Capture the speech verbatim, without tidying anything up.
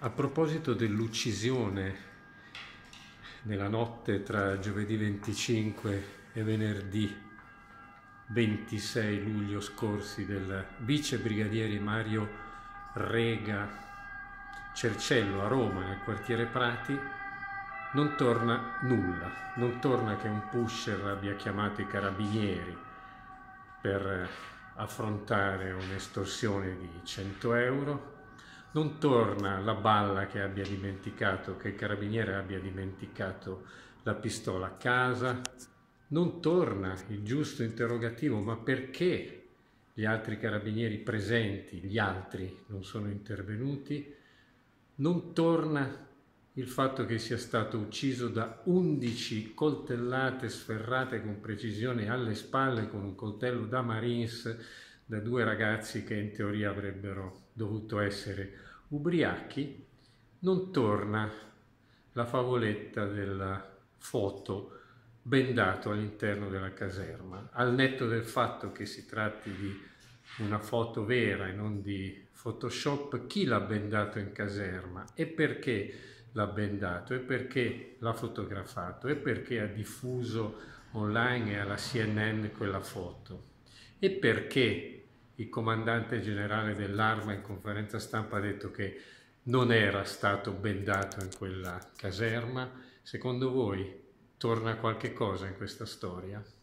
A proposito dell'uccisione nella notte tra giovedì venticinque e venerdì ventisei luglio scorsi del vice brigadiere Mario Rega Cercello a Roma, nel quartiere Prati, non torna nulla. Non torna che un pusher abbia chiamato i carabinieri per affrontare un'estorsione di cento euro. Non torna la balla che abbia dimenticato, che il carabiniere abbia dimenticato la pistola a casa. Non torna il giusto interrogativo: ma perché gli altri carabinieri presenti, gli altri, non sono intervenuti? Non torna il fatto che sia stato ucciso da undici coltellate sferrate con precisione alle spalle con un coltello da Marines da due ragazzi che in teoria avrebbero dovuto essere ubriachi. Non torna la favoletta della foto bendato all'interno della caserma, al netto del fatto che si tratti di una foto vera e non di Photoshop. Chi l'ha bendato in caserma e perché l'ha bendato e perché l'ha fotografato e perché ha diffuso online e alla C N N quella foto e perché il comandante generale dell'Arma in conferenza stampa ha detto che non era stato bendato in quella caserma. Secondo voi torna qualche cosa in questa storia?